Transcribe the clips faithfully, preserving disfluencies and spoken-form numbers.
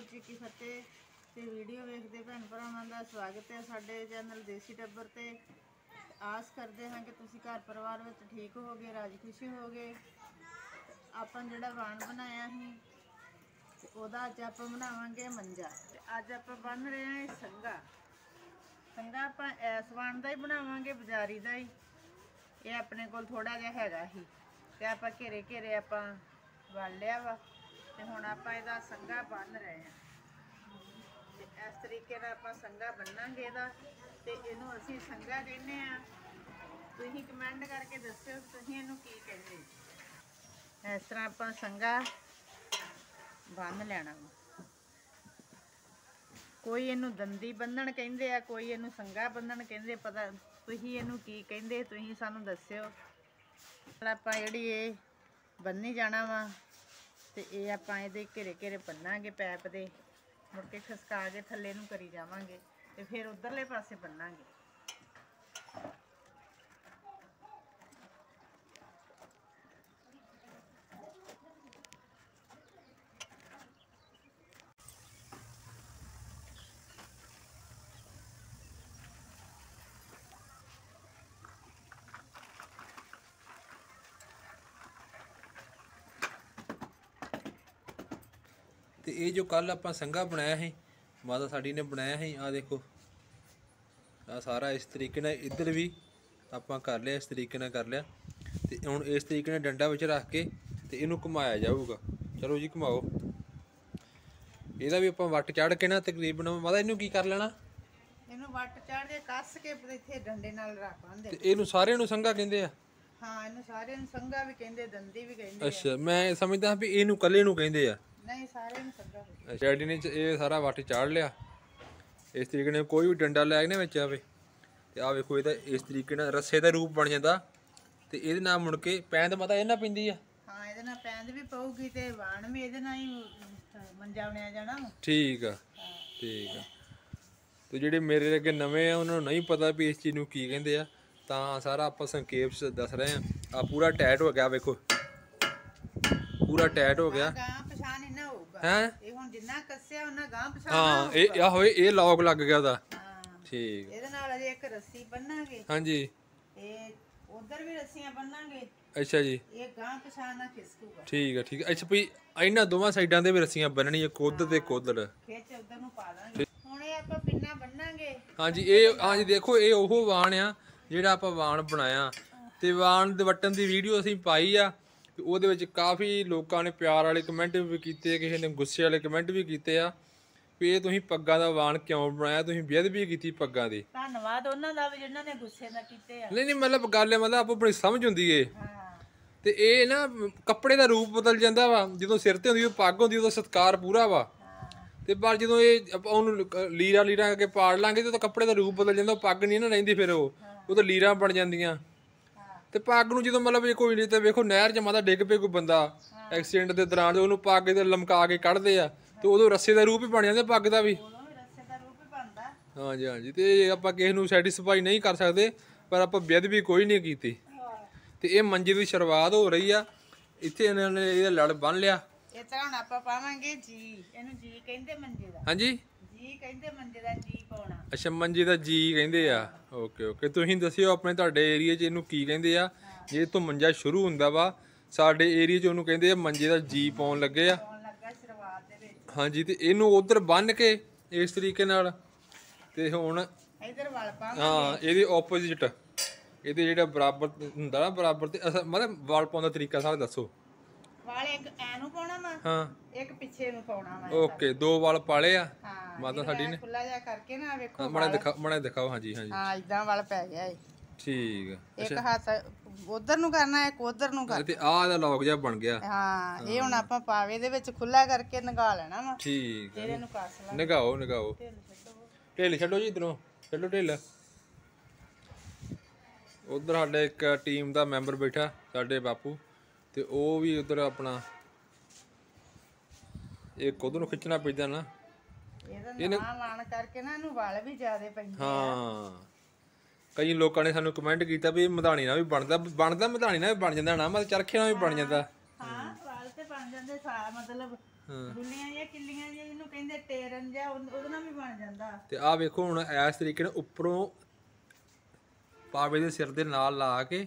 वाहिगुरू जी की फतेह। ते वीडियो वेखते भैन भरावां दा स्वागत है साडे चैनल देसी टब्बर ते। आस करते हैं कि तुसीं घर परिवार में ठीक हो गए, राजी खुशी हो गए। आपां जिहड़ा वाण बनाया ही ते ओहदा अज आपां बनावांगे मंजा। ते अज आपां बन रहे हैं संगा। संगा आपां इस वाण दा ही बनावांगे, बाजारी दा ही। ये अपने कोल थोड़ा जिहा हैगा ही ते आपां घेरे घेरे आपां वल लिया वा। ते हुण आपां इहदा संगा बन रहे हैं। ते इस तरीके नाल आपां संगा बन्नांगे इहदा। ते इहनूं असीं संगा कहने आ। तुसीं कमेंट करके दस्सिओ तुसीं इहनूं की कहंदे। इस तरह आपां संगा बन लेना वा। कोई इहनूं दंदी बन्नण कहंदे आ, कोई इहनूं संगा बन्नण कहंदे। पता तुसीं इहनूं की कहंदे तुसीं सानूं दस्सिओ। आपां जिहड़ी इह बन्नी जाना वा ते ये आपां इहदे घेरे घेरे बन्नांगे पैप दे। मुड़ के खसका के थल्ले नूं करी जावांगे ते फिर उधरले पासे बन्नांगे। तो ये जो कल आप संघा बनाया है माता साड़ी ने बनाया है, आ देखो आ सारा इस तरीके ना इधर भी आप कर लिया, इस तरीके ना कर लिया। तो हुण इस तरीके ना डंडा विच रख के तो इनू घुमाया जाऊगा। चलो जी घुमाओ। इहदा भी आप वट चढ़ के ना तकरीबन माता इनू की कर लेना, इनू वट चढ़ के कस के इत्थे डंडे नाल रख पांदे। ते इनू सारे नू संघा कहंदे आ। हाँ, इनू सारे नू संघा भी कहंदे, दंदी भी कहंदे। अच्छा, मैं समझदा भी इनू कल्ले नू कहंदे आ। नहीं, सारे नू संघा कहंदे। डैडी ने ये सारा वट चाड़ लिया। इस तरीके ने कोई भी डंडा लै के विच आवे ते आ वेखो इहदा इस तरीके नाल रस्से दा रूप बन जांदा। ते इहदे नाल मुड़ के पैंद माता इहदे नाल पैंदी आ। हाँ, इहदे नाल पैंद भी पऊगी ते वाण भी इहदे नाल ही मंजा बनाया जाना। ठीक आ, ठीक आ। ते जिहड़े मेरे अगे नवें आ उन्हां नूं नहीं पता भी इस चीज़ नूं की कहंदे आ, तां सारा आपां संखेप च दस रहे हैं। आ पूरा टाइट हो गया, वेखो पूरा टाइट हो गया। हैं जिन्ना कस्या उन्ना गां पछाण। हाँ, ये आहो ये लॉक लग गया ओहदा। ठीक ਇਹਦੇ ਨਾਲ ਅਜੇ ਇੱਕ ਰੱਸੀ ਬੰਨਾਂਗੇ। ਹਾਂਜੀ, ਇਹ ਉਧਰ ਵੀ ਰੱਸੀਆਂ ਬੰਨਾਂਗੇ। ਅੱਛਾ ਜੀ, ਇਹ ਗਾਂ ਪਛਾਣ ਨਾਲ ਖਿਸਕੂਗਾ। ਠੀਕ ਹੈ, ਠੀਕ ਹੈ। ਅੱਛਾ ਵੀ ਇਹਨਾਂ ਦੋਵਾਂ ਸਾਈਡਾਂ ਦੇ ਵੀ ਰੱਸੀਆਂ ਬੰਨਣੀਆਂ, ਕੋਧ ਤੇ ਕੋਧੜ। ਖਿੱਚ ਉਧਰ ਨੂੰ ਪਾ ਦਾਂਗੇ। ਹੁਣ ਇਹ ਆਪਾਂ ਪਿੰਨਾ ਬੰਨਾਂਗੇ। ਹਾਂਜੀ, ਇਹ ਹਾਂਜੀ ਦੇਖੋ ਇਹ ਉਹ ਵਾਣ ਆ ਜਿਹੜਾ ਆਪਾਂ ਵਾਣ ਬਣਾਇਆ। ਤੇ ਵਾਣ ਦੇ ਵਟਣ ਦੀ ਵੀਡੀਓ ਅਸੀਂ ਪਾਈ ਆ। ਉਹਦੇ ਵਿੱਚ ਕਾਫੀ ਲੋਕਾਂ ਨੇ ਪਿਆਰ ਵਾਲੇ ਕਮੈਂਟ ਵੀ ਕੀਤੇ, ਕਿਸੇ ਨੇ ਗੁੱਸੇ ਵਾਲੇ ਕਮੈਂਟ ਵੀ ਕੀਤੇ ਆ ਵੀ ਇਹ ਤੁਸੀਂ ਪੱਗਾਂ ਦਾ ਵਾਣ ਕਿਉਂ ਬਣਾਇਆ, ਤੁਸੀਂ ਬੇਅਦਬੀ ਕੀਤੀ ਪੱਗਾਂ ਦੀ। ਧੰਨਵਾਦ ਉਹਨਾਂ ਦਾ ਵੀ ਜਿਨ੍ਹਾਂ ਨੇ ਗੁੱਸੇ ਦਾ ਕੀਤੇ ਆ। ਨਹੀਂ ਨਹੀਂ, ਮਤਲਬ ਗੱਲ ਹੈ, ਮਤਲਬ ਆਪੋ ਆਪਣੀ ਸਮਝ ਹੁੰਦੀ ਏ। ਹਾਂ, ਤੇ ਇਹ ਨਾ ਕੱਪੜੇ ਦਾ ਰੂਪ ਬਦਲ ਜਾਂਦਾ ਵਾ। ਜਦੋਂ ਸਿਰ ਤੇ ਹੁੰਦੀ ਉਹ ਪੱਗ ਹੁੰਦੀ ਉਦੋਂ ਸਤਿਕਾਰ ਪੂਰਾ ਵਾ। ਤੇ ਪਰ ਜਦੋਂ ਇਹ ਆਪਾਂ ਉਹਨੂੰ ਲੀਰਾ ਲੀਰਾ ਕਰਕੇ ਪਾੜ ਲਾਂਗੇ ਤੇ ਉਹਦਾ ਕੱਪੜੇ ਦਾ ਰੂਪ ਬਦਲ ਜਾਂਦਾ। ਉਹ ਪੱਗ ਨਹੀਂ ਨਾ ਰਹਿੰਦੀ, ਫਿਰ ਉਹ ਉਹ ਤਾਂ ਲੀਰਾਂ ਬਣ ਜਾਂਦੀਆਂ। ਤੇ ਪੱਗ ਨੂੰ ਜਦੋਂ ਮਤਲਬ ਇਹ ਕੋਈ ਨਹੀਂ ਤੇ ਵੇਖੋ ਨਹਿਰ 'ਚ ਮਾਤਾ ਡਿੱਗ ਪਏ ਕੋਈ ਬੰਦਾ ਐਕਸੀਡੈਂਟ ਦੇ ਦੌਰਾਨ, ਉਹਨੂੰ ਪੱਗ ਤੇ ਲਮਕਾ ਕੇ ਕੱਢਦੇ ਆ ਤੇ ਉਦੋਂ ਰੱਸੇ ਦਾ ਰੂਪ ਹੀ ਬਣ ਜਾਂਦਾ ਪੱਗ ਦਾ ਵੀ। ਹਾਂਜੀ ਹਾਂਜੀ। ਤੇ ਆਪਾਂ ਕਿਸੇ ਨੂੰ ਸੈਟੀਸਫਾਈ ਨਹੀਂ ਕਰ ਸਕਦੇ, ਪਰ ਆਪਾਂ ਬੇਅਦਬੀ ਕੋਈ ਨਹੀਂ ਕੀਤੀ। ਤੇ ਇਹ ਮੰਜੇ ਦੀ ਸ਼ੁਰੂਆਤ ਹੋ ਰਹੀ ਆ। ਇੱਥੇ ਇਹਨਾਂ ਨੇ ਇਹਦਾ ਲੜ ਬੰਨ ਲਿਆ। ਇਹ ਤਾਂ ਹੁਣ ਆਪਾਂ ਪਾਵਾਂਗੇ ਜੀ। ਇਹਨੂੰ ਜੀ ਕਹਿੰਦੇ ਮੰਜੇ ਦਾ। ਹਾਂਜੀ, ਜੀ ਕਹਿੰਦੇ ਮੰਜੇ ਦਾ ਜੀ ਪਾਉਣਾ। ਅੱਛਾ, ਮੰਜੇ ਦਾ ਜੀ ਕਹਿੰਦੇ ਆ। ਓਕੇ ਓਕੇ, ਤੁਸੀਂ ਦੱਸਿਓ ਆਪਣੇ ਤੁਹਾਡੇ ਏਰੀਏ 'ਚ ਇਹਨੂੰ ਕੀ ਕਹਿੰਦੇ ਆ। ਜੇ ਤੋਂ ਮੰਜਾ ਸ਼ੁਰੂ ਹੁੰਦਾ ਵਾ ਸਾਡੇ ਏਰੀਏ 'ਚ ਉਹਨੂੰ ਕਹਿੰਦੇ ਆ ਮੰਜੇ ਦਾ ਜੀ ਪਾਉਣ ਲੱਗੇ ਆ। ਸ਼ੁਰੂਆਤ ਦੇ ਵਿੱਚ ਹਾਂਜੀ। ਤੇ ਇਹਨੂੰ ਉਧਰ ਬੰਨ ਕੇ ਇਸ ਤਰੀਕੇ ਨਾਲ ਤੇ ਹੁਣ ਇਧਰ ਵਲ ਪਾਵਾਂਗੇ। ਹਾਂ, ਇਹਦੇ ਆਪੋਜ਼ਿਟ ਇਹਦੇ ਜਿਹੜਾ ਬਰਾਬਰ ਹੁੰਦਾ ਨਾ ਬਰਾਬਰ ਤੇ ਮਤਲਬ ਵਾਲ ਪਾਉਣ ਦਾ ਤਰੀਕਾ ਸਾਰਾ ਦੱਸੋ। ਵਾਲ ਇੱਕ ਐ ਨੂੰ ਪਾਉਣਾ ਵਾ, ਹਾਂ, ਇੱਕ ਪਿੱਛੇ ਨੂੰ ਪਾਉਣਾ ਵਾ। ਓਕੇ, ਦੋ ਵਾਲ ਪਾਲੇ ਆ ਹਾਂ, ਮਾਤਾ ਸਾਡੀ ਨੇ। ਖੁੱਲਾ ਜਿਹਾ ਕਰਕੇ ਨਾ ਵੇਖੋ ਮੜਾ ਦਿਖਾ ਮੜਾ ਦਿਖਾਓ। ਹਾਂਜੀ ਹਾਂਜੀ, ਹਾਂ, ਇਦਾਂ ਵਾਲ ਪੈ ਗਿਆ ਏ। ਠੀਕ ਆ। ਇੱਕ ਹੱਥ ਉਧਰ ਨੂੰ ਕਰਨਾ, ਇੱਕ ਉਧਰ ਨੂੰ ਕਰਨਾ। ਤੇ ਆਹ ਦਾ ਲੌਕ ਜਿਹਾ ਬਣ ਗਿਆ। ਹਾਂ, ਇਹ ਹੁਣ ਆਪਾਂ ਪਾਵੇ ਦੇ ਵਿੱਚ ਖੁੱਲਾ ਕਰਕੇ ਨਗਾ ਲੈਣਾ ਵਾ। ਠੀਕ ਫਿਰ ਇਹਨੂੰ ਕੱਸ ਲਾ। ਨਗਾਓ ਨਗਾਓ। ਢਿੱਲ ਛੱਡੋ ਜੀ, ਇਧਰੋਂ ਛੱਡੋ ਢਿੱਲ। ਉਧਰ ਸਾਡੇ ਇੱਕ ਟੀਮ ਦਾ ਮੈਂਬਰ ਬੈਠਾ ਸਾਡੇ ਬਾਪੂ, ਤੇ ਉਹ ਵੀ ਉਧਰ ਆਪਣਾ ਇੱਕ ਉਧਰ ਨੂੰ ਖਿੱਚਣਾ ਪੈਂਦਾ ਨਾ। ਇਹਦਾ ਨਾਂ ਲਾਣ ਕਰਕੇ ਨਾ ਇਹਨੂੰ ਵਾਲ ਵੀ ਜ਼ਿਆਦੇ ਪੈਂਦੇ ਆ। ਹਾਂ, ਕਈ ਲੋਕਾਂ ਨੇ ਸਾਨੂੰ ਕਮੈਂਟ ਕੀਤਾ ਵੀ ਮਧਾਣੀ ਨਾਲ ਵੀ ਬਣਦਾ ਬਣਦਾ ਮਧਾਣੀ ਨਾਲ ਵੀ ਬਣ ਜਾਂਦਾ ਨਾ, ਮਤਲਬ ਚਰਖੇ ਨਾਲ ਵੀ ਬਣ ਜਾਂਦਾ। ਹਾਂ, ਵਾਲ ਤੇ ਬਣ ਜਾਂਦੇ ਸਾ ਮਤਲਬ ਗੁੱਲੀਆਂ ਜਾਂ ਕਿੱਲੀਆਂ ਜਿਹਨੂੰ ਕਹਿੰਦੇ ਕਾਟਨ ਜਿਹਾ ਉਹ- ਉਹਦੇ ਨਾਲ ਵੀ ਬਣ ਜਾਂਦਾ। ਤੇ ਆਹ ਵੇਖੋ ਹੁਣ ਇਸ ਤਰੀਕੇ ਨਾਲ ਉੱਪਰੋਂ ਪਾਵੇ ਦੇ ਸਿਰ ਦੇ ਨਾਲ ਲਾ ਕੇ,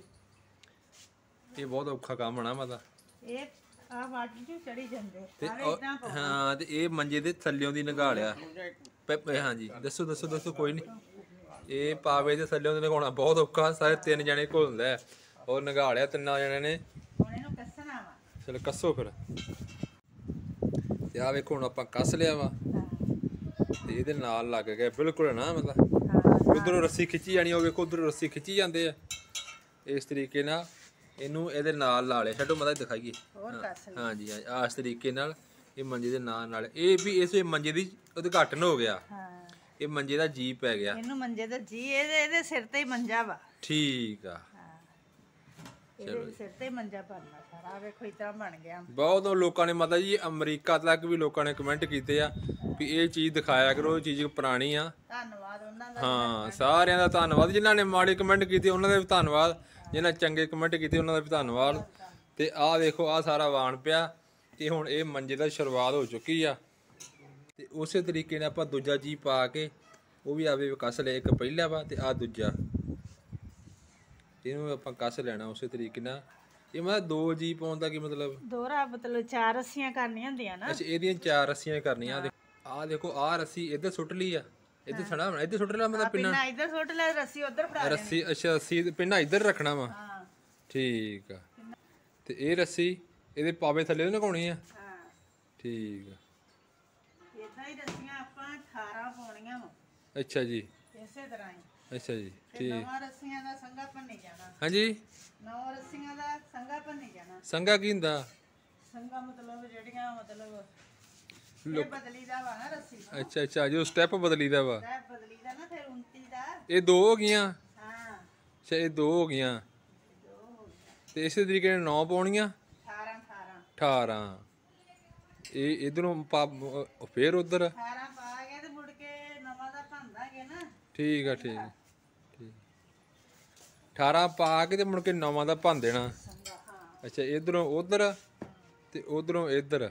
ਇਹ ਬਹੁਤ ਔਖਾ ਕੰਮ ਹੋਣਾ ਮਤਾ। ਇਹ ਆ ਵਾਟ ਚ ਚੜੀ ਜਾਂਦੇ ਤੇ ਆਵੇ ਉਹ- ਇਦਾਂ ਪਾਉਣਾ। ਹਾਂ ਤੇ ਇਹ ਮੰਜੇ ਦੇ ਥੱਲਿਓਂ ਦੀ ਨਗਾਲਿਆ। ਹਾਂਜੀ ਦੱਸੋ ਦੱਸੋ ਦੱਸੋ ਕੋਈ ਨਹੀਂ। ਇਹ ਪਾਵੇ ਦੇ ਥੱਲਿਓਂ ਦੀ ਨਗਾਉਣਾ ਬਹੁਤ ਔਖਾ, ਸਾਰੇ ਤਿੰਨ ਜਣੇ ਘੁਲਦਾ ਹੈ। ਔਰ ਨਗਾਲਿਆ ਤਿੰਨਾਂ ਜਣਿਆਂ ਨੇ। ਹੁਣ ਇਹਨੂੰ ਕੱਸਣਾ ਵਾ। ਚਲੋ ਕੱਸੋ ਫਿਰ। ਤੇ ਆ ਵੇਖੋ ਹੁਣ ਆਪਾਂ ਕੱਸ ਲਿਆ ਵਾ ਤੇ ਇਹਦੇ ਨਾਲ ਲੱਗ ਗਿਆ ਬਿਲਕੁਲ ਨਾ, ਮਤਲਬ ਉਧਰੋਂ ਰੱਸੀ ਖਿੱਚੀ ਜਾਣੀ, ਉਹ ਵੇਖੋ ਉਧਰੋਂ ਰੱਸੀ ਖਿੱਚੀ ਜਾਂਦੇ ਆ। ਇਸ ਤਰੀਕੇ ਨਾਲ ਇਹਨੂੰ ਇਹਦੇ ਨਾਲ ਲਾ ਲਿਆ। ਛੱਡੋ ਮਤਾ ਦਿਖਾਈਏ। ਹੋਰ ਕੱਸ ਲਿਆ। ਹਾਂਜੀ ਹਾਂਜੀ ਆ ਇਸ ਤਰੀਕੇ ਨਾਲ ਇਹ ਮੰਜੇ ਦੇ ਨਾਲ ਨਾਲ ਇਹ ਵੀ ਇਸ ਮੰਜੇ ਦੀ ਉਦਘਾਟਨ ਹੋ ਗਿਆ। ਹਾਂ ਇਹ ਮੰਜੇ ਦਾ ਜੀ ਪੈ ਗਿਆ। ਇਹਨੂੰ ਮੰਜੇ ਦਾ ਜੀ ਇਹਦੇ ਇਹਦੇ ਸਿਰ ਤੇ ਹੀ ਮੰਜਾ ਵਾ। ਠੀਕ ਆ। ਇਹਦੇ ਸਿਰ ਤੇ ਹੀ ਮੰਜਾ ਬਣਨਾ ਸਾਰਾ। ਵੇਖੋ ਇਦਾਂ ਬਣ ਗਿਆ। ਬਹੁਤ ਲੋਕਾਂ ਨੇ ਮਾਤਾ ਜੀ ਅਮਰੀਕਾ ਤੱਕ ਵੀ ਲੋਕਾਂ ਨੇ ਕਮੈਂਟ ਕੀਤੇ ਆ ਵੀ ਇਹ ਚੀਜ਼ ਦਿਖਾਇਆ ਕਰੋ, ਇਹ ਚੀਜ਼ ਪੁਰਾਣੀ ਆ। ਧੰਨਵਾਦ ਉਹਨਾਂ ਦਾ। ਹਾਂ ਸਾਰਿਆਂ ਦਾ ਧੰਨਵਾਦ। ਜਿਨ੍ਹਾਂ ਨੇ ਮਾੜੇ ਕਮੈਂਟ ਕੀਤੇ ਉਹਨਾਂ ਦਾ ਵੀ ਧੰਨਵਾਦ, ਜਿਨ੍ਹਾਂ ਚੰਗੇ ਕਮੈਂਟ ਕੀਤੇ ਉਹਨਾਂ ਦਾ ਵੀ ਧੰਨਵਾਦ। ਤੇ ਆਹ ਦੇਖੋ ਆਹ ਸਾਰਾ ਵਾਣ ਪਿਆ ਤੇ ਹੁਣ ਇਹ ਮੰਜੇ ਦਾ ਸ਼ੁਰੂਆਤ ਹੋ ਚੁੱਕੀ ਆ। ਤੇ ਉਸੇ ਤਰੀਕੇ ਨਾਲ ਆਪਾਂ ਦੂਜਾ ਜੀ ਪਾ ਕੇ ਉਹ ਵੀ ਆਵੇ ਕੱਸ ਲਿਆ। ਇੱਕ ਪਹਿਲਾ ਵਾ ਤੇ ਆ ਦੂਜਾ, ਇਹਨੂੰ ਆਪਾਂ ਕੱਸ ਲੈਣਾ ਉਸੇ ਤਰੀਕੇ ਨਾਲ। ਇਹ ਮਤਲਬ ਦੋ ਜੀ ਪਾਉਣ ਦਾ ਕੀ ਮਤਲਬ? ਦੋਹਰਾ ਮਤਲਬ ਚਾਰ ਰੱਸੀਆਂ ਕਰਨੀਆਂ ਹੁੰਦੀਆਂ ਨਾ। ਅੱਛਾ ਇਹਦੀਆਂ ਚਾਰ ਰੱਸੀਆਂ ਕਰਨੀਆਂ। ਆਹ ਦੇਖੋ ਆਹ ਰੱਸੀ ਇੱਧਰ ਸੁੱਟ ਲਈ ਆ, ਇੱਧਰ ਛੜਾ ਬਣਾ, ਇੱਧਰ ਸੁੱਟ ਲਿਆ ਮਤਲਬ ਪਿੰਨਾ ਪਿੰਨਾ ਇੱਧਰ ਸੁੱਟ ਲੈ, ਰੱਸੀ ਉੱਧਰ ਫੜਾ ਦੇ। ਰੱਸੀ। ਅੱਛਾ ਰੱਸੀ ਪਿੰਨਾ ਇੱਧਰ ਰੱਖਣਾ ਵਾ। ਹਾਂ ਠੀਕ ਆ। ਤੇ ਇਹ ਰੱਸੀ ਇਹਦੇ ਪਾਵੇ ਥੱਲੇ ਲਗਾਉਣੀ ਆ। ਹਾਂ ਠੀਕ ਆ। ਇਦਾਂ ਹੀ ਰੱਸੀਆਂ ਆਪਾਂ ਅਠਾਰਾਂ ਪਾਉਣੀਆਂ ਵਾ ਅੱਛਾ ਜੀ। ਇਸੇ ਤਰ੍ਹਾਂ ਹੀ। ਅੱਛਾ ਜੀ ਤੇ ਠੀਕ। ਨਵਾਂ ਰੱਸੀਆਂ ਦਾ ਸੰਗਾ ਭੰਨੀ ਜਾਣਾ। ਹਾਂਜੀ ਨੌ ਰੱਸੀਆਂ ਦਾ ਸੰਗਾ ਭੰਨੀ ਜਾਣਾ। ਸੰਗਾ ਕੀ ਹੁੰਦਾ? ਸੰਗਾ ਮਤਲਬ ਜਿਹੜੀਆਂ ਮਤਲਬ ਇਹ ਬਦਲੀ ਦਾ ਵਾ ਨਾ ਰੱਸੀ ਨੂੰ। ਅੱਛਾ ਅੱਛਾ ਜੋ ਸਟੈਪ ਬਦਲੀਦਾ ਵਾ। ਇਹ ਬਦਲੀ ਦਾ ਨਾ ਫਿਰ ਉਨਤੀ ਦਾ। ਇਹ ਦੋ ਹੋ ਗਈਆਂ। ਹਾਂ ਅੱਛਾ ਇਹ ਦੋ ਹੋ ਗਈਆਂ ਦੋ ਹੋ ਗਿਆ। ਤੇ ਇਸੇ ਤਰੀਕੇ ਨਾਲ ਨੌ ਪਾਉਣੀਆਂ। ਅਠਾਰਾਂ ਅਠਾਰਾਂ ਅਠਾਰਾਂ। ਇਹ ਇਧਰੋਂ ਪਾ ਫੇਰ ਉਧਰ। ਅਠਾਰਾਂ ਪਾ ਕੇ ਤੇ ਮੁੜ ਕੇ ਨਵਾਂ ਦਾ ਭੰਦਾਂਗੇ ਨਾ। ਠੀਕ ਆ ਠੀਕ ਠੀਕ। ਅਠਾਰਾਂ ਪਾ ਕੇ ਤੇ ਮੁੜ ਕੇ ਨੌਵਾਂ ਦਾ ਭੰਨ ਦੇਣਾ। ਸੰਗਾ ਹਾਂ। ਅੱਛਾ ਇਧਰੋਂ ਉਧਰ ਤੇ ਉਧਰੋਂ ਇੱਧਰ।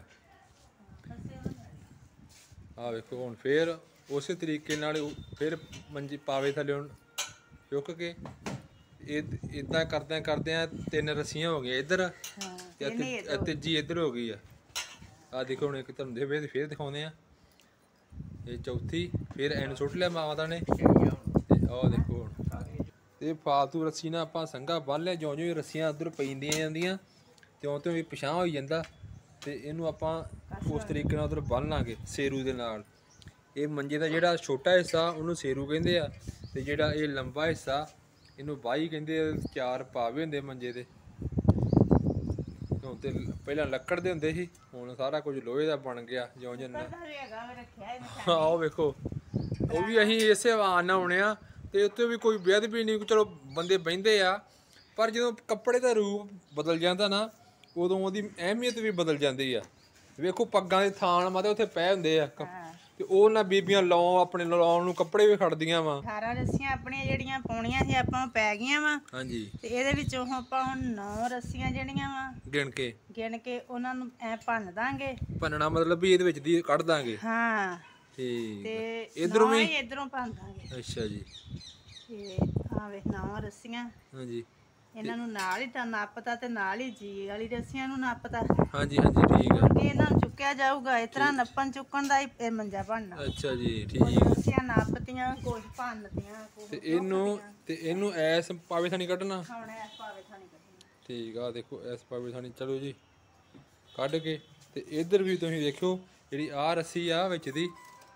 ਆ ਵੇਖੋ ਹੁਣ ਫੇਰ ਉਸੇ ਤਰੀਕੇ ਨਾਲ ਫਿਰ ਮੰਜੀ ਪਾਵੇ ਥੱਲੇ ਹੁਣ ਚੁੱਕ ਕੇ ਇਹ ਇਦਾਂ ਕਰਦਿਆਂ ਕਰਦਿਆਂ ਤਿੰਨ ਰੱਸੀਆਂ ਹੋ ਗਈਆਂ ਇੱਧਰ ਹਾਂ ਤੇ ਤੀਜੀ ਇੱਧਰ ਹੋ ਗਈ ਆ। ਆ ਦੇਖੋ ਹੁਣ ਇੱਕ ਤੁਹਾਨੂੰ ਦੇ ਫੇਰ ਦਿਖਾਉਂਦੇ ਆ। ਇਹ ਚੌਥੀ ਫਿਰ ਐਨ ਸੁੱਟ ਲਿਆ ਮਾਤਾ ਨੇ। ਤੇ ਆਹ ਦੇਖੋ ਹੁਣ ਇਹ ਫਾਲਤੂ ਰੱਸੀ ਨਾਲ ਆਪਾਂ ਸੰਘਾ ਬੰਨ ਲਿਆ। ਜਿਉਂ ਜਿਉਂ ਰੱਸੀਆਂ ਉੱਧਰ ਪੈਂਦੀਆਂ ਜਾਂਦੀਆਂ ਤਿਉਂ ਤਿਉਂ ਵੀ ਪਿਛਾਂ ਹੋਈ ਜਾਂਦਾ। ਤੇ ਇਹਨੂੰ ਆਪਾਂ ਉਸ ਤਰੀਕੇ ਨਾਲ ਉਧਰ ਬੰਨ ਲਾਂਗੇ ਸੇਰੂ ਦੇ ਨਾਲ। ਇਹ ਮੰਜੇ ਦਾ ਜਿਹੜਾ ਛੋਟਾ ਹਿੱਸਾ ਉਹਨੂੰ ਸੇਰੂ ਕਹਿੰਦੇ ਆ ਤੇ ਜਿਹੜਾ ਇਹ ਲੰਬਾ ਹਿੱਸਾ ਇਹਨੂੰ ਬਾਈ ਕਹਿੰਦੇ ਆ। ਚਾਰ ਪਾਵੇ ਹੁੰਦੇ ਮੰਜੇ ਦੇ। ਹੁਣ ਤੇ ਪਹਿਲਾਂ ਲੱਕੜ ਦੇ ਹੁੰਦੇ ਸੀ, ਹੁਣ ਸਾਰਾ ਕੁਝ ਲੋਹੇ ਦਾ ਬਣ ਗਿਆ ਜਿਉਂ ਜਿਉਂ। ਆਹ ਵੇਖੋ ਉਹ ਵੀ ਅਸੀਂ ਇਸੇ ਆਵਾਜ਼ ਨਾਲ ਆਉਣੇ ਆ। ਤੇ ਉੱਤੇ ਵੀ ਕੋਈ ਵਿਅਦ ਵੀ ਨਹੀਂ, ਚਲੋ ਬੰਦੇ ਬਹਿੰਦੇ ਆ ਪਰ ਜਦੋਂ ਕੱਪੜੇ ਦਾ ਰੂਪ ਬਦਲ ਜਾਂਦਾ ਨਾ ਉਦੋਂ ਉਹਦੀ ਅਹਿਮੀਅਤ ਵੀ ਬਦਲ ਜਾਂਦੀ ਆ। ਵੇਖੋ ਪੱਗਾਂ ਦੇ ਥਾਣ ਮਾਤੇ ਉੱਥੇ ਪਏ ਹੁੰਦੇ ਆ ਤੇ ਉਹ ਨਾ ਬੀਬੀਆਂ ਲਾਉ ਆਪਣੇ ਲਾਉਣ ਨੂੰ ਕੱਪੜੇ ਵੀ ਖੜਦੀਆਂ ਵਾ। ਅਠਾਰਾਂ ਰੱਸੀਆਂ ਆਪਣੀਆਂ ਜਿਹੜੀਆਂ ਪਾਉਣੀਆਂ ਸੀ ਆਪਾਂ ਪੈ ਗਈਆਂ ਵਾ। ਹਾਂਜੀ ਤੇ ਇਹਦੇ ਵਿੱਚੋਂ ਆਪਾਂ ਹੁਣ ਨੌ ਰੱਸੀਆਂ ਜਿਹੜੀਆਂ ਵਾ ਗਿਣ ਕੇ ਗਿਣ ਕੇ ਉਹਨਾਂ ਨੂੰ ਐ ਭੰਨ ਦਾਂਗੇ। ਭੰਨਣਾ ਮਤਲਬ ਵੀ ਇਹਦੇ ਵਿੱਚ ਦੀ ਕੱਢ ਦਾਂਗੇ। ਹਾਂ ਠੀਕ ਤੇ ਇਧਰੋਂ ਵੀ ਇਧਰੋਂ ਭੰਨ ਦਾਂਗੇ। ਅੱਛਾ ਜੀ। ਤੇ ਆ ਵੇ ਨੌ ਰੱਸੀਆਂ ਹਾਂਜੀ ਇਹਨਾਂ ਨੂੰ ਨਾਲ ਹੀ ਤਾਂ ਨੱਪਤਾ ਤੇ ਨਾਲ ਹੀ ਜੀ ਵਾਲੀ ਰੱਸੀਆਂ ਨੂੰ ਨੱਪਤਾ। ਹਾਂਜੀ ਹਾਂਜੀ ਠੀਕ ਆ। ਕਿ ਇਹਨਾਂ ਨੂੰ ਚੁੱਕਿਆ ਜਾਊਗਾ ਇਸ ਤਰ੍ਹਾਂ ਨੱਪਣ ਚੁੱਕਣ ਦਾ ਹੀ ਇਹ ਮੰਜਾ ਬਣਨਾ। ਅੱਛਾ ਜੀ ਕੁਝ ਠੀਕ। ਰੱਸੀਆਂ ਨੱਪਤੀਆਂ ਕੁਝ ਭੰਨਤੀਆਂ ਤੇ ਇਹਨੂੰ ਤੇ ਇਹਨੂੰ ਐਸ ਪਾਵੇ ਥਾਣੀ ਕੱਢਣਾ। ਹੁਣ ਐਸ ਪਾਵੇ ਥਾਣੀ ਕੱਢਣਾ। ਠੀਕ ਆ ਦੇਖੋ ਐਸ ਪਾਵੇ ਥਾਣੀ। ਚਲੋ ਜੀ ਕੱਢ ਕੇ ਤੇ ਇੱਧਰ ਵੀ ਤੁਸੀਂ ਦੇਖਿਓ ਜਿਹੜੀ ਆ ਰੱਸੀ ਆ ਵਿੱਚ ਦੀ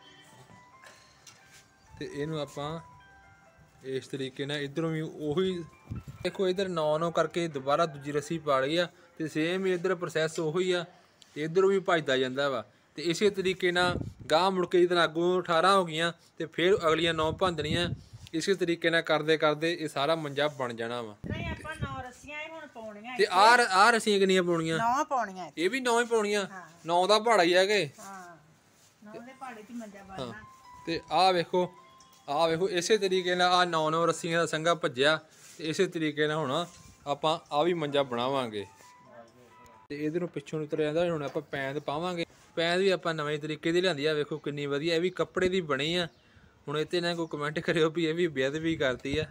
ਤੇ ਇਹਨੂੰ ਆਪਾਂ ਇਸ ਤਰੀਕੇ ਨਾਲ ਇਧਰੋਂ ਵੀ ਉਹੀ ਦੇਖੋ ਇਧਰ ਨੌ ਨੌ ਕਰਕੇ ਦੁਬਾਰਾ ਦੂਜੀ ਰੱਸੀ ਪਾ ਲਈ ਆ ਤੇ ਸੇਮ ਹੀ ਇਧਰ ਪ੍ਰੋਸੈਸ ਉਹੀ ਆ ਤੇ ਇਧਰੋਂ ਵੀ ਭੱਜਦਾ ਜਾਂਦਾ ਵਾ। ਤੇ ਇਸੇ ਤਰੀਕੇ ਨਾਲ ਗਾਂਹ ਮੁੜ ਕੇ ਜਿੱਦਾਂ ਅੱਗੋਂ ਅਠਾਰਾਂ ਹੋ ਗਈਆਂ ਤੇ ਫਿਰ ਅਗਲੀਆਂ ਨੌ ਭੰਨਣੀਆਂ। ਇਸੇ ਤਰੀਕੇ ਨਾਲ ਕਰਦੇ ਕਰਦੇ ਇਹ ਸਾਰਾ ਮੰਜਾ ਬਣ ਜਾਣਾ ਵਾ। ਨਹੀਂ ਆਪਾਂ ਨੌ ਰੱਸੀਆਂ ਹੀ ਹੁਣ ਪਾਉਣੀਆਂ। ਤੇ ਆਹ ਆਹ ਰੱਸੀਆਂ ਕਿੰਨੀਆਂ ਪਾਉਣੀਆਂ? ਨੌ ਪਾਉਣੀਆਂ। ਇਹ ਵੀ ਨੌ ਹੀ ਪਾਉਣੀਆਂ। ਨੌ ਦਾ ਪਹਾੜਾ ਹੀ ਹੈਗੇ। ਹਾਂ ਨੌ ਦੇ ਪਹਾੜੇ ਤੇ ਮੰਜਾ ਬਣਨਾ। ਤੇ ਆਹ ਵੇਖੋ ਆਹ ਵੇਖੋ ਇਸੇ ਤਰੀਕੇ ਨਾਲ ਆ ਨੌ ਨੌ ਰੱਸੀਆਂ ਦਾ ਸੰਘਾ ਭੱਜਿਆ ਤੇ ਇਸੇ ਤਰੀਕੇ ਨਾਲ ਹੁਣ ਆਪਾਂ ਆ ਵੀ ਮੰਜਾ ਬਣਾਵਾਂਗੇ। ਤੇ ਇਹਦੇ ਨੂੰ ਪਿੱਛੋਂ ਉਤਰ ਜਾਂਦਾ ਹੁਣ ਆਪਾਂ ਪੈਂਦ ਪਾਵਾਂਗੇ। ਪੈਂਦ ਵੀ ਆਪਾਂ ਨਵੇਂ ਤਰੀਕੇ ਦੀ ਲਿਆਂਦੀ ਆ, ਵੇਖੋ ਕਿੰਨੀ ਵਧੀਆ। ਇਹ ਵੀ ਕੱਪੜੇ ਦੀ ਬਣੀ ਆ। ਹੁਣ ਇੱਥੇ ਨਾ ਕੋਈ ਕਮੈਂਟ ਕਰਿਓ ਵੀ ਇਹ ਵੀ ਬੇਅਦਬੀ ਕਰਤੀ ਆ।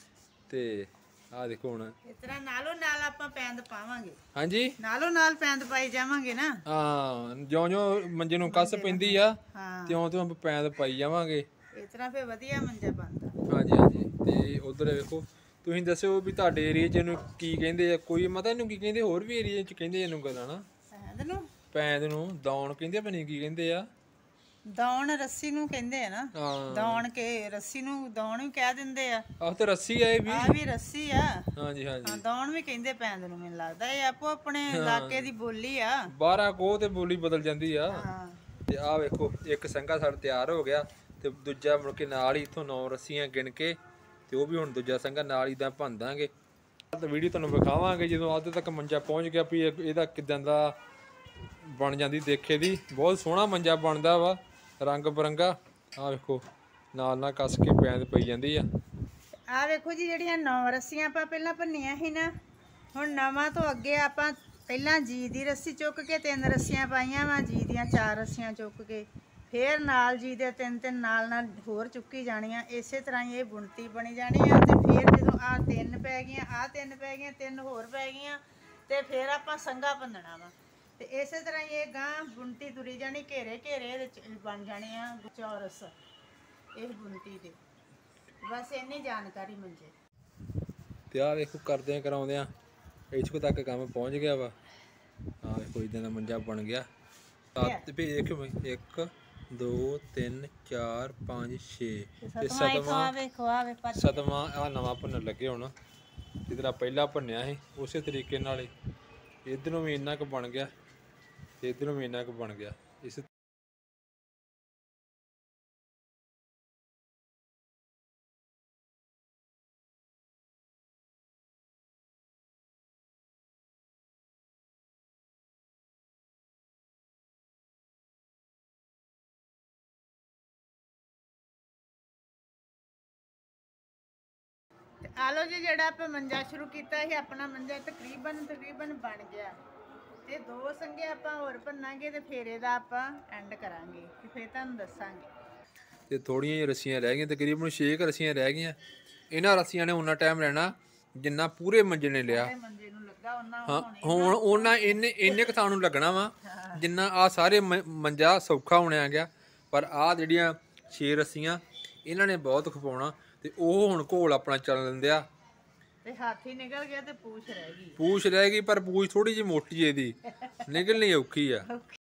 ਤੇ ਆਹ ਦੇਖੋ ਹੁਣ ਇਸ ਤਰ੍ਹਾਂ ਨਾਲੋਂ ਨਾਲ ਆਪਾਂ ਪੈਂਦ ਪਾਵਾਂਗੇ। ਹਾਂਜੀ, ਨਾਲੋਂ ਨਾਲ ਪੈਂਦ ਪਾਈ ਜਾਵਾਂਗੇ ਨਾ। ਹਾਂ, ਜਿਉਂ ਜਿਉਂ ਮੰਜੇ ਨੂੰ ਕੱਸ ਪੈਂਦੀ ਆ ਹਾਂ, ਤਿਉਂ ਤਿਉਂ ਆਪਾਂ ਪੈਂਦ ਪਾਈ ਜਾਵਾਂਗੇ। ਇਸ ਤਰ੍ਹਾਂ ਫੇਰ ਵਧੀਆ ਮੰਜਾ ਬਣਦਾ। ਹਾਂਜੀ ਹਾਂਜੀ। ਤੇ ਉਧਰ ਵੇਖੋ, ਤੁਸੀਂ ਦੱਸਿਓ ਵੀ ਤੁਹਾਡੇ ਏਰੀਏ 'ਚ ਇਹਨੂੰ ਕੀ ਕਹਿੰਦੇ ਆ, ਕੋਈ ਮਤਾ ਇਹਨੂੰ ਕੀ ਕਹਿੰਦੇ, ਹੋਰ ਵੀ ਏਰੀਏ 'ਚ ਕਹਿੰਦੇ ਇਹਨੂੰ ਗੱਲਾਂ ਨਾ। ਪੈਂਦ ਨੂੰ ਪੈਂਦ ਨੂੰ ਦੌਣ ਕਹਿੰਦੇ ਆ, ਪਤਾ ਕੀ ਕਹਿੰਦੇ ਆ। ਦੌਣ ਰੱਸੀ ਨੂੰ ਕਹਿੰਦੇ ਆ ਨਾ। ਹਾਂ, ਦੌਣ ਕੇ ਰੱਸੀ ਨੂੰ ਦੌਣ ਵੀ ਕਹਿ ਦਿੰਦੇ ਆ। ਆਹ ਤੇ ਰੱਸੀ ਆ ਇਹ ਵੀ। ਆ ਵੀ ਰੱਸੀ ਆ। ਹਾਂਜੀ ਹਾਂਜੀ। ਹਾਂ, ਦੌਣ ਵੀ ਕਹਿੰਦੇ ਪੈਂਦ ਨੂੰ। ਮੈਨੂੰ ਲੱਗਦਾ ਇਹ ਆਪੋ ਆਪਣੇ ਇਲਾਕੇ ਦੀ ਬੋਲੀ ਆ। ਬਾਰਾਂ ਕੋਹ ਤੇ ਬੋਲੀ ਬਦਲ ਜਾਂਦੀ ਆ। ਹਾਂ, ਤੇ ਆਹ ਵੇਖੋ, ਇੱਕ ਸੰਘਾ ਸਾਡਾ ਤਿਆਰ ਹੋ ਗਿਆ ਤੇ ਦੂਜਾ ਮੁੜ ਕੇ ਨਾਲ ਹੀ ਇੱਥੋਂ ਨੌ ਰੱਸੀਆਂ ਗਿਣ ਕੇ ਤੇ ਉਹ ਵੀ ਹੁਣ ਦੂਜਾ ਸੰਘਾ ਨਾਲ ਹੀ ਦਾ ਭੰਨ ਦਾਂਗੇ। ਤੇ ਵੀਡੀਓ ਤੁਹਾਨੂੰ ਵਿਖਾਵਾਂਗੇ ਜਦੋਂ ਅੱਧ ਤੱਕ ਮੰਜਾ ਪਹੁੰਚ ਗਿਆ ਵੀ ਇਹਦਾ ਕਿਦਾਂ ਦਾ ਬਣ ਜਾਂਦੀ ਦੇਖੇ ਦੀ। ਬਹੁਤ ਸੋਹਣਾ ਮੰਜਾ ਬਣਦਾ ਵਾ, ਰੰਗ ਬਰੰਗਾ। ਆਹ ਵੇਖੋ ਨਾਲ ਨਾਲ ਕੱਸ ਕੇ ਪੈਂਦ ਪਈ ਜਾਂਦੀ ਆ। ਆ ਵੇਖੋ ਜੀ, ਜਿਹੜੀਆਂ ਨੌ ਰੱਸੀਆਂ ਆਪਾਂ ਪਹਿਲਾਂ ਭੰਨੀਆਂ ਸੀ ਨਾ, ਹੁਣ ਨਵਾਂ ਤੋਂ ਅੱਗੇ ਆਪਾਂ ਪਹਿਲਾਂ ਜੀ ਦੀ ਰੱਸੀ ਚੁੱਕ ਕੇ ਤਿੰਨ ਰੱਸੀਆਂ ਪਾਈਆਂ ਵਾ, ਜੀ ਦੀਆਂ ਚਾਰ ਰੱਸੀਆਂ ਚੁੱਕ ਕੇ ਫੇਰ ਨਾਲ ਜੀ ਦੇ ਤਿੰਨ ਤਿੰਨ ਨਾਲ ਨਾਲ ਹੋਰ ਚੁੱਕੀ ਜਾਣੀਆਂ। ਇਸੇ ਤਰ੍ਹਾਂ ਹੀ ਇਹ ਬੁਣਤੀ ਬਣੀ ਜਾਣੀ ਆ। ਤੇ ਫੇਰ ਜਦੋਂ ਆ ਤਿੰਨ ਪੈ ਗਈਆਂ, ਆ ਤਿੰਨ ਪੈ ਗਈਆਂ, ਤਿੰਨ ਹੋਰ ਪੈ ਗਈਆਂ, ਤੇ ਫੇਰ ਆਪਾਂ ਸੰਘਾ ਭੰਨਣਾ ਵਾ। ਤੇ ਇਸੇ ਤਰ੍ਹਾਂ ਹੀ ਇਹ ਗਾਂ ਬੁਣਤੀ ਤੁਰੀ ਜਾਣੀ, ਘੇਰੇ ਘੇਰੇ ਇਹਦੇ ਚ ਬਣ ਜਾਣੇ ਆ ਚੌਰਸ ਇਹ ਬੁਣਤੀ ਦੇ। ਬਸ ਇੰਨੀ ਜਾਣਕਾਰੀ ਮੰਜੇ। ਤੇ ਆਹ ਵੇਖੋ ਕਰਦਿਆਂ ਕਰਾਉਂਦਿਆਂ ਇੱਥੋਂ ਤੱਕ ਕੰਮ ਪਹੁੰਚ ਗਿਆ ਵਾ। ਆਹ ਵੇਖੋ ਇਦਾਂ ਦਾ ਮੰਜਾ ਬਣ ਗਿਆ। ਸੱਤ ਵੀ ਦੇਖੋ, ਇੱਕ ਦੋ ਤਿੰਨ ਚਾਰ ਪੰਜ ਛੇ ਤੇ ਸਤਵਾਂ ਸਤਵਾਂ ਆਹ ਨਵਾਂ ਭੰਨਣ ਲੱਗੇ ਹੁਣ। ਜਿਸ ਤਰ੍ਹਾਂ ਪਹਿਲਾਂ ਭੰਨਿਆ ਸੀ ਉਸੇ ਤਰੀਕੇ ਨਾਲ ਹੀ ਇੱਧਰੋਂ ਵੀ ਇੰਨਾ ਕੁ ਬਣ ਗਿਆ ਤੇ ਇੱਧਰੋਂ ਵੀ ਇੰਨਾ ਕੁ ਬਣ ਗਿਆ। ਇਸ ਆ ਲੋ ਜੀ, ਜਿਹੜਾ ਆਪਾਂ ਮੰਜਾ ਸ਼ੁਰੂ ਕੀਤਾ ਸੀ ਆਪਣਾ ਮੰਜਾ ਤਕਰੀਬਨ ਤਕਰੀਬਨ ਬਣ ਗਿਆ। ਤੇ ਦੋ ਸੰਗੇ ਆਪਾਂ ਹੋਰ ਭੰਨਾਂਗੇ ਤੇ ਫੇਰ ਇਹਦਾ ਆਪਾਂ ਐਂਡ ਕਰਾਂਗੇ ਤੇ ਫੇਰ ਤੁਹਾਨੂੰ ਦੱਸਾਂਗੇ। ਤੇ ਥੋੜੀਆਂ ਜਿਹੀਆਂ ਰੱਸੀਆਂ ਰਹਿ ਗਈਆਂ, ਤਕਰੀਬਨ ਛੇ ਕੁ ਰੱਸੀਆਂ ਰਹਿ ਗਈਆਂ। ਇਹਨਾਂ ਰੱਸੀਆਂ ਨੇ ਉਨਾ ਟਾਈਮ ਲੈਣਾ ਜਿੰਨਾ ਪੂਰੇ ਮੰਜੇ ਨੇ ਲਿਆ। ਮੰਜੇ ਨੂੰ ਲੱਗਾ ਉਹਨਾਂ ਹਾਂ, ਹੁਣ ਉਹਨਾਂ ਇੰਨੇ ਇੰਨੇ ਕੁ ਥਾਂ ਨੂੰ ਲੱਗਣਾ ਵਾ ਜਿੰਨਾ ਆ ਸਾਰੇ ਮੰਜਾ ਸੌਖਾ ਹੋਣਿਆ ਗਿਆ। ਪਰ ਆਹ ਜਿਹੜੀਆਂ ਛੇ ਰੱਸੀਆਂ ਇਹਨਾਂ ਨੇ ਬਹੁਤ ਖਪਾਉਣਾ ਤੇ ਉਹ ਹੁਣ ਘੋਲ ਆਪਣਾ ਚੱਲ ਲੈਂਦੇ ਆ। ਤੇ ਹਾਥੀ ਨਿਕਲ ਗਿਆ ਤੇ ਪੂਛ ਰਹਿ ਗਈ। ਪੂਛ ਰਹਿ ਗਈ, ਪਰ ਪੂਛ ਥੋੜੀ ਜਿਹੀ ਮੋਟੀ ਇਹਦੀ ਨਿਕਲਣੀ ਔਖੀ ਆ।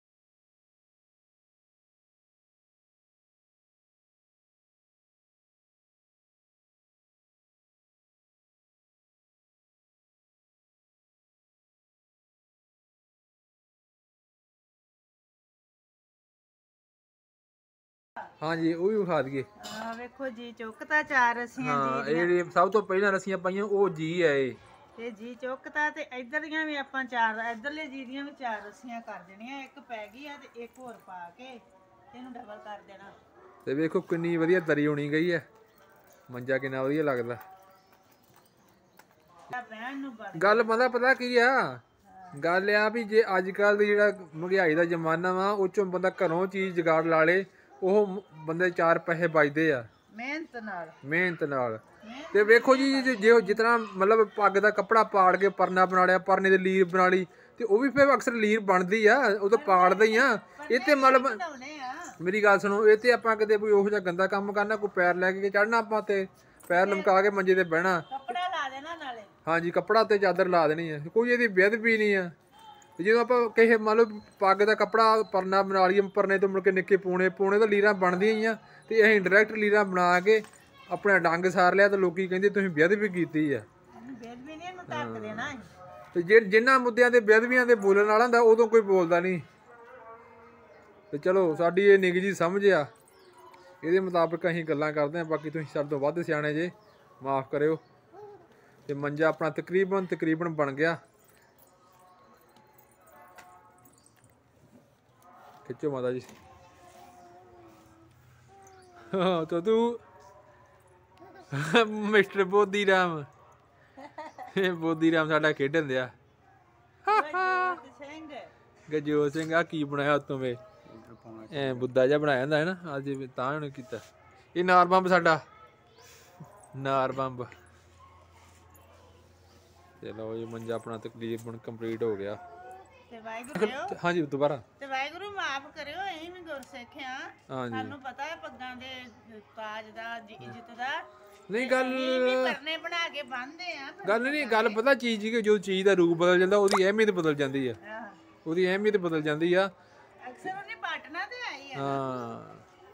ਹਾਂਜੀ, ਉਹ ਵੀ ਵਿਖਾ ਦਈਏ। ਆ ਵੇਖੋ ਜੀ, ਚੁੱਕਤਾ ਚਾਰ ਰੱਸੀਆਂ ਹਾਂ, ਜੀ ਇਹ ਜਿਹੜੀ ਸਭ ਤੋਂ ਪਹਿਲਾਂ ਰੱਸੀਆਂ ਪਾਈਆਂ ਉਹ ਜੀ ਆ ਇਹ। ਤੇ ਜੀ ਚੁੱਕਤਾ ਤੇ ਇੱਧਰ ਦੀਆਂ ਵੀ ਆਪਾਂ ਚਾਰ, ਇੱਧਰਲੇ ਜੀ ਦੀਆਂ ਵੀ ਚਾਰ ਰੱਸੀਆਂ ਕਰ ਦੇਣੀਆਂ। ਇੱਕ ਪੈ ਗਈ ਆ ਤੇ ਇੱਕ ਹੋਰ ਪਾ ਕੇ ਇਹਨੂੰ ਡਬਲ ਕਰ ਦੇਣਾ। ਤੇ ਵੇਖੋ ਕਿੰਨੀ ਵਧੀਆ ਤਰੀ ਹੋਣੀ ਗਈ ਹੈ। ਮੰਜਾ ਕਿੰਨਾ ਵਧੀਆ ਲੱਗਦਾ। ਬਹਿਣ ਨੂੰ ਬਣ ਗੱਲ ਪਤਾ ਪਤਾ ਕੀ ਆ, ਗੱਲ ਆ ਵੀ ਜੇ ਅੱਜ ਕੱਲ ਦੀ ਜਿਹੜਾ ਮਹਿੰਗਾਈ ਦਾ ਜ਼ਮਾਨਾ ਵਾ ਉਹ ਚੋਂ ਬੰਦਾ ਘਰੋਂ ਚੀਜ਼ ਜੁਗਾੜ ਲਾ ਲੇ, ਉਹ ਬੰਦੇ ਚਾਰ ਪੈਸੇ ਬਚਦੇ ਆ ਮਿਹਨਤ ਨਾਲ ਮਿਹਨਤ ਨਾਲ। ਤੇ ਵੇਖੋ ਜੀ, ਜੇ ਜਿਸ ਤਰ੍ਹਾਂ ਮਤਲਬ ਪੱਗ ਦਾ ਕੱਪੜਾ ਪਾੜ ਕੇ ਪਰਨਾ ਬਣਾ ਲਿਆ, ਪਰਨੇ ਦੀ ਲੀਰ ਬਣਾ ਲਈ, ਤੇ ਉਹ ਵੀ ਫਿਰ ਅਕਸਰ ਲੀਰ ਬਣਦੀ ਆ, ਉਹ ਤਾਂ ਪਾੜਦਾ ਹੀ ਆ। ਇਹ ਤੇ ਮਤਲਬ ਮੇਰੀ ਗੱਲ ਸੁਣੋ, ਇਹ ਤੇ ਆਪਾਂ ਕਿਤੇ ਕੋਈ ਉਹੋ ਜਿਹਾ ਗੰਦਾ ਕੰਮ ਕਰਨਾ, ਕੋਈ ਪੈਰ ਲੈ ਕੇ ਚੜਨਾ ਆਪਾਂ ਤੇ ਪੈਰ ਲਮਕਾ ਕੇ ਮੰਜੇ ਤੇ ਬਹਿਣਾ। ਕੱਪੜਾ ਲਾ ਦੇਣਾ ਨਾਲੇ। ਹਾਂਜੀ, ਕੱਪੜਾ ਤੇ ਚਾਦਰ ਲਾ ਦੇਣੀ ਆ, ਕੋਈ ਇਹਦੀ ਬੇਅਦਬੀ ਨਹੀਂ ਆ। ਜਦੋਂ ਆਪਾਂ ਕਿਸੇ ਮੰਨ ਲਓ ਪੱਗ ਦਾ ਕੱਪੜਾ ਪਰਨਾ ਬਣਾ ਲਈਏ, ਪਰਨੇ ਤੋਂ ਮੁੜ ਕੇ ਨਿੱਕੇ ਪੂਣੇ ਪੂਣੇ ਤਾਂ ਲੀਰਾਂ ਬਣਦੀਆਂ ਹੀ ਆ, ਤੇ ਅਸੀਂ ਡਾਇਰੈਕਟ ਲੀਰਾਂ ਬਣਾ ਕੇ ਆਪਣਾ ਡੰਗ ਸਾਰ ਲਿਆ ਤੇ ਲੋਕੀ ਕਹਿੰਦੇ ਤੁਸੀਂ ਬੇਅਦਬੀ ਕੀਤੀ ਆ। ਬੇਅਦਬੀ ਨਹੀਂ, ਇਹਨੂੰ ਢੱਕ ਦੇਣਾ। ਤੇ ਜੇ ਜਿਨ੍ਹਾਂ ਮੁੱਦਿਆਂ ਤੇ ਬੇਅਦਬੀਆਂ ਦੇ ਬੋਲਣ ਵਾਲਾ ਹੁੰਦਾ ਉਦੋਂ ਕੋਈ ਬੋਲਦਾ ਨਹੀਂ। ਤੇ ਚਲੋ, ਸਾਡੀ ਇਹ ਨਿੱਘ ਜੀ ਸਮਝ ਆ, ਇਹਦੇ ਮੁਤਾਬਕ ਅਸੀਂ ਗੱਲਾਂ ਕਰਦੇ ਹਾਂ। ਬਾਕੀ ਤੁਸੀਂ ਸਾਡੇ ਤੋਂ ਵੱਧ ਸਿਆਣੇ ਜੇ, ਮਾਫ ਕਰਿਓ। ਤੇ ਮੰਜਾ ਆਪਣਾ ਤਕਰੀਬਨ ਤਕਰੀਬਨ ਬਣ ਗਿਆ। ਖਿੱਚੋ ਮਾਤਾ ਜੀ। ਹਾਂ ਤਾਂ ਤੂੰ ਮਿਸਟਰ ਬੋਦੀ ਰਾਮ, ਇਹ ਬੋਦੀ ਰਾਮ ਸਾਡਾ ਖੇਡਣ ਦਿਆ। ਗਜੋਤ ਸਿੰਘ ਆ ਕੀ ਬਣਾਇਆ ਉਤੋਂ ਵੇ ਐ ਬੁੱਧਾ ਜਿਹਾ ਬਣਾਇਆ ਹੁੰਦਾ ਹੈ ਨਾ ਅੱਜ ਤਾਂ ਉਹਨੇ ਕੀਤਾ। ਇਹ ਨਾਰ ਬੰਬ ਸਾਡਾ ਨਾਰ ਬੰਬ। ਚਲੋ ਇਹ ਮੰਜਾ ਆਪਣਾ ਤਕਰੀਬਨ ਕੰਪਲੀਟ ਹੋ ਗਿਆ। ਤੇ ਵਾਹਿਗੁਰੂ ਹਾਂਜੀ ਦੁਬਾਰਾ ਤੇ ਵਾਹਿਗੁਰੂ ਮਾਫ ਕਰਿਓ, ਅਸੀਂ ਵੀ ਗੁਰਸਿੱਖ ਆ, ਹਾਂਜੀ ਸਾਨੂੰ ਪਤਾ ਹੈ ਪੱਗਾਂ ਦੇ ਤਾਜ ਦਾ ਇੱਜ਼ਤ ਦਾ। ਨਹੀਂ ਗੱਲ ਕਰਨੇ ਬਣਾ ਕੇ ਬੰਨਦੇ ਆ। ਗੱਲ ਨਹੀਂ ਗੱਲ ਪਤਾ ਚੀਜ਼ ਕਿ ਜੋ ਚੀਜ਼ ਦਾ ਰੂਪ ਬਦਲ ਜਾਂਦਾ ਉਹਦੀ ਅਹਿਮੀਅਤ ਬਦਲ ਜਾਂਦੀ ਆ, ਉਹਦੀ ਅਹਿਮੀਅਤ ਬਦਲ ਜਾਂਦੀ ਆ। ਅਕਸਰ ਉਹਨੇ ਪਾਟਣਾ ਤੇ ਆਈ ਆ। ਹਾਂ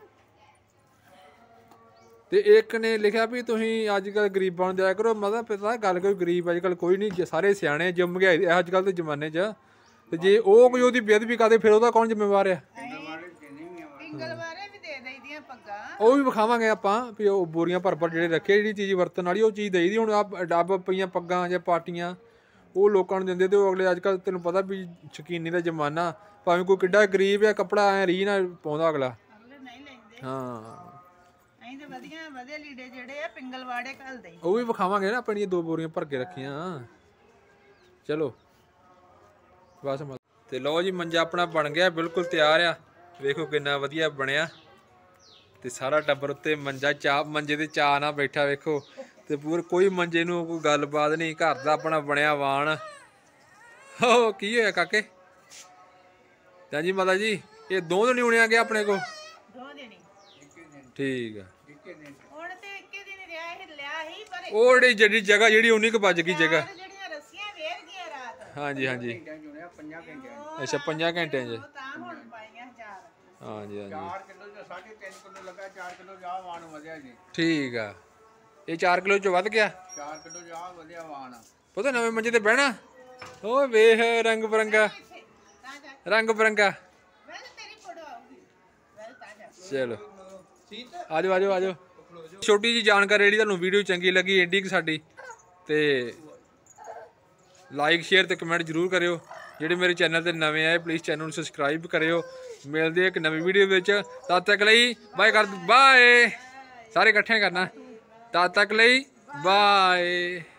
ਤੇ ਇੱਕ ਨੇ ਲਿਖਿਆ ਵੀ ਤੁਸੀਂ ਅੱਜ ਕੱਲ ਗਰੀਬਾਂ ਨੂੰ ਦਿਆ ਕਰੋ। ਮਤਲਬ ਪਤਾ ਗੱਲ ਕੋਈ ਗਰੀਬ ਅੱਜ ਕੱਲ ਕੋਈ ਨਹੀਂ, ਸਾਰੇ ਸਿਆਣੇ ਜੋ ਮਹਿੰਗਾਈ ਅੱਜ ਕੱਲ ਦੇ ਜ਼ਮਾਨੇ 'ਚ। ਤੇ ਜੇ ਉਹ ਕੋਈ ਉਹਦੀ ਬੇਅਦਬੀ ਕਰਦੇ ਫਿਰ ਉਹਦਾ ਕੌਣ ਜ਼ਿੰਮੇਵਾਰ ਆ? ਪਿੰਗਲਵਾਰੇ ਵੀ ਦੇ ਦਈਦੀਆਂ ਪੱਗਾਂ, ਉਹ ਵੀ ਵਿਖਾਵਾਂਗੇ ਆਪਾਂ ਵੀ ਉਹ ਬੋਰੀਆਂ ਭਰ ਭਰ ਜਿਹੜੇ ਰੱਖੇ ਜਿਹੜੀ ਚੀਜ਼ ਵਰਤਣ ਵਾਲੀ ਉਹ ਚੀਜ਼ ਦੇਈਦੀ। ਹੁਣ ਆ ਡੱਬ ਪਈਆਂ ਪੱਗਾਂ ਜਾਂ ਪਾਟੀਆਂ ਉਹ ਲੋਕਾਂ ਨੂੰ ਦਿੰਦੇ ਤੇ ਉਹ ਅਗਲੇ ਅੱਜ ਕੱਲ ਤੈਨੂੰ ਪਤਾ ਵੀ ਸ਼ਕੀਨੀ ਦਾ ਜ਼ਮਾਨਾ, ਭਾਵੇਂ ਕੋਈ ਕਿੱਡਾ ਗਰੀਬ ਆ ਕੱਪੜਾ ਐ ਰੀ ਨਾ ਪਾਉਂਦਾ ਅਗਲਾ। ਅਗਲੇ ਨਹੀਂ ਲੈਂਦੇ। ਹਾਂ ਅਸੀਂ ਤੇ ਵਧੀਆ ਵਧੀਆ ਲੀੜੇ ਜਿਹੜੇ ਆ ਪਿੰਗਲਵਾੜੇ ਘੱਲਦੇ। ਉਹ ਵੀ ਵਿਖਾਵਾਂਗੇ ਨਾ ਆਪਣੀਆਂ ਦੋ ਬੋਰੀਆਂ ਭਰ ਕੇ ਰੱਖੀਆਂ। ਚਲੋ ਬਸ ਤੇ ਲਓ ਜੀ ਮੰਜਾ ਆਪਣਾ ਬਣ ਗਿਆ ਬਿਲਕੁਲ ਤਿਆਰ ਆ। ਵੇਖੋ ਕਿੰਨਾ ਵਧੀਆ ਬਣਿਆ ਤੇ ਸਾਰਾ ਟੱਬਰ ਉੱਤੇ ਮੰਜਾ ਚਾਹ ਮੰਜੇ ਤੇ ਚਾਹ ਨਾਲ ਬੈਠਾ ਵੇਖੋ। ਤੇ ਪੂਰ ਕੋਈ ਮੰਜੇ ਨੂੰ ਕੋਈ ਗੱਲਬਾਤ ਨਹੀਂ, ਘਰ ਦਾ ਆਪਣਾ ਬਣਿਆ ਵਾਣ। ਹੋ ਕੀ ਹੋਇਆ ਕਾਕੇ? ਤਾਂ ਜੀ ਮਾਤਾ ਜੀ ਇਹ ਦੋ ਦਿਨ ਉਣਿਆ ਗਿਆ ਆਪਣੇ ਕੋ? ਦੋ ਦਿਨ ਠੀਕ ਆ। ਹੁਣ ਤੇ ਇੱਕੇ ਦਿਨ ਰਿਹਾ ਹਿੱਲਿਆ ਹੀ ਪਰ ਉਹ ਜਿਹੜੀ ਜਿਹੜੀ ਜਗ੍ਹਾ ਜਿਹੜੀ ਉਨੀ ਕੁ ਵੱਜ ਗਈ ਜਗ੍ਹਾ। ਜਿਹੜੀਆਂ ਰੱਸੀਆਂ ਵੇਰ ਗਈਆਂ ਰਾਤ। ਹਾਂਜੀ ਹਾਂਜੀ ਅੱਛਾ ਪੰਜਾਂ ਘੰਟਿਆਂ 'ਚ। ਤਾਂ ਹੁਣ ਪਾਈਆਂ ਹਜ਼ਾਰ। ਹਾਂਜੀ ਹਾਂਜੀ ਚਾਰ ਕਿਲੋ ਚ ਸਾਢੇ ਤਿੰਨ ਕਿਲੋ ਲੱਗਾ, ਚਾਰ ਕਿਲੋ ਜਾ ਵਾਣ ਵਧਿਆ ਜੀ। ਠੀਕ ਆ। ਇਹ ਚਾਰ ਕਿਲੋ 'ਚ ਵੱਧ ਗਿਆ। ਚਾਰ ਕਿਲੋ ਜਾ ਵਧਿਆ ਵਾਣ। ਪਤਾ ਨਵੇਂ ਮੰਜੇ ਤੇ ਬਹਿਣਾ। ਉਹ ਵੇਖ ਰੰਗ ਬਰੰਗਾ ਰੰਗ ਬਰੰਗਾ। ਤੇਰੀ ਫੋਟੋ ਆਊਗੀ ਤਾਂ ਜਾ। ਚਲੋ ਆਜੋ ਆਜੋ ਆਜੋ। ਛੋਟੀ ਜੀ ਜਾਣਕਾਰੀ ਜਿਹੜੀ ਤੁਹਾਨੂੰ ਵੀਡੀਓ ਚੰਗੀ ਲੱਗੀ ਐਡੀ ਕਿ ਸਾਡੀ ਤੇ ਲਾਈਕ ਸ਼ੇਅਰ ਤੇ ਕਮੈਂਟ ਜ਼ਰੂਰ ਕਰਿਓ। ਜਿਹੜੇ ਮੇਰੇ ਚੈਨਲ ਤੇ ਨਵੇਂ ਆਏ ਪਲੀਜ਼ ਚੈਨਲ ਨੂੰ ਸਬਸਕ੍ਰਾਈਬ ਕਰਿਓ। ਮਿਲਦੇ ਇੱਕ ਨਵੀਂ ਵੀਡੀਓ ਵਿੱਚ, ਤਦ ਤੱਕ ਲਈ ਬਾਏ ਕਰ ਬਾਏ। ਸਾਰੇ ਇਕੱਠੇ ਕਰਨਾ। ਤਦ ਤੱਕ ਲਈ ਬਾਏ।